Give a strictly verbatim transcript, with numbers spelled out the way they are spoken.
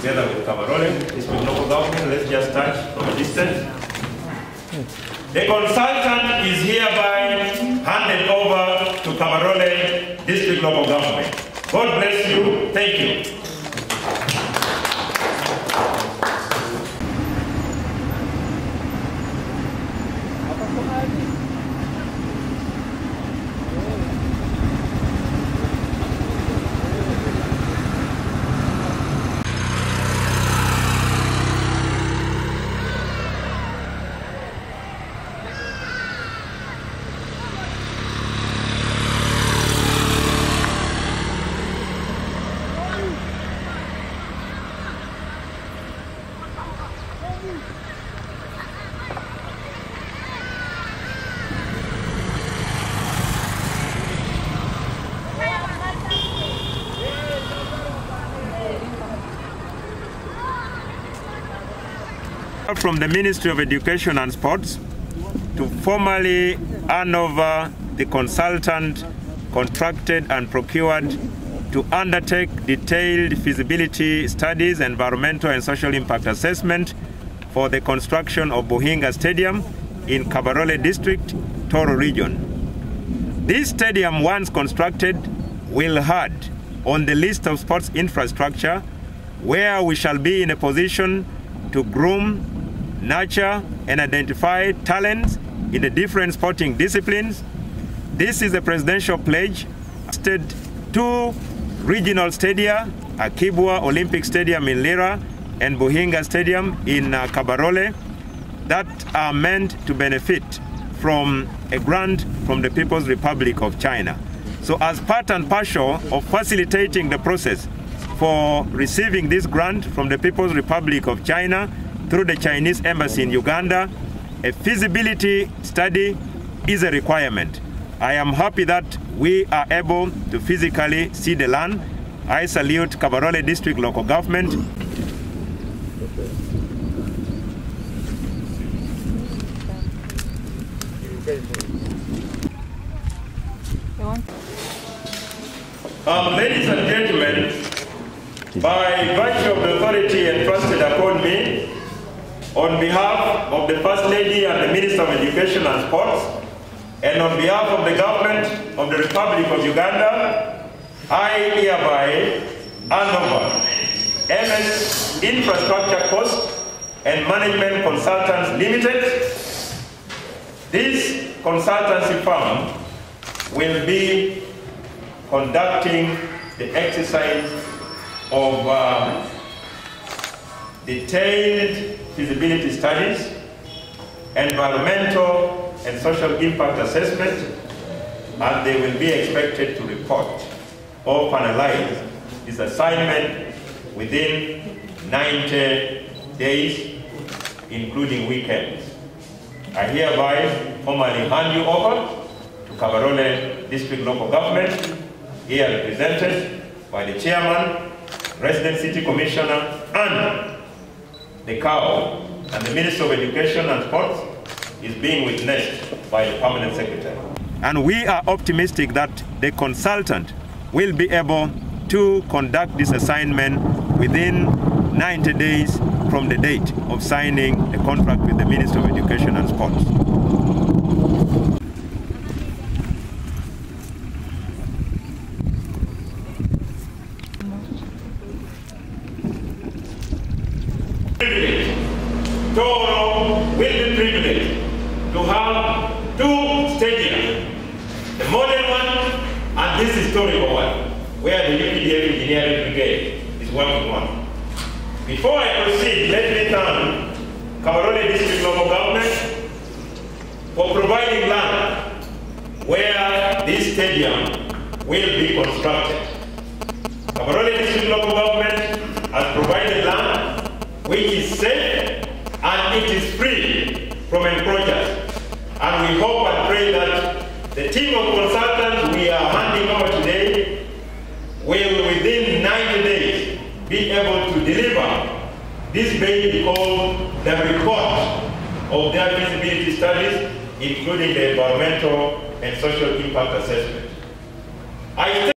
together with Kabarole, district local government. Let's just touch from a distance. The consultant is hereby handed over to Kabarole district local government. God bless you. Thank you. From the Ministry of Education and Sports to formally hand over the consultant contracted and procured to undertake detailed feasibility studies, environmental and social impact assessment for the construction of Buhinga Stadium in Kabarole District, Toro Region. This stadium, once constructed, will add on the list of sports infrastructure where we shall be in a position to groom, nurture and identify talents in the different sporting disciplines. This is a presidential pledge. Two regional stadia, Akibwa Olympic Stadium in Lira and Buhinga Stadium in uh, Kabarole, that are meant to benefit from a grant from the People's Republic of China. So as part and parcel of facilitating the process for receiving this grant from the People's Republic of China through the Chinese Embassy in Uganda, a feasibility study is a requirement. I am happy that we are able to physically see the land. I salute Kabarole District Local Government. Um, ladies and gentlemen, by virtue of the authority entrusted upon me, on behalf of the First Lady and the Minister of Education and Sports, and on behalf of the government of the Republic of Uganda, I hereby hand over M S Infrastructure Cost and Management Consultants Limited. This consultancy firm will be conducting the exercise of uh, detailed feasibility studies, environmental and social impact assessment, and they will be expected to report or finalize this assignment within ninety days, including weekends. I hereby formally hand you over to Kabarole District Local Government, here represented by the Chairman, Resident City Commissioner, and the C A O, and the Minister of Education and Sports is being witnessed by the Permanent Secretary. And we are optimistic that the consultant will be able to conduct this assignment within ninety days from the date of signing the contract with the Minister of Education and Sports. Toro will be privileged to have two stadiums, the modern one and this historical one, where the U P D F Engineering Brigade is working on. Before I proceed, let me thank Kabarole District Local Government for providing land where this stadium will be constructed. Kabarole District Local Government has provided land which is safe and it is free from encroachers. And we hope and pray that the team of consultants we are handing over today will within ninety days be able to deliver this baby called the report of their feasibility studies, including the environmental and social impact assessment. I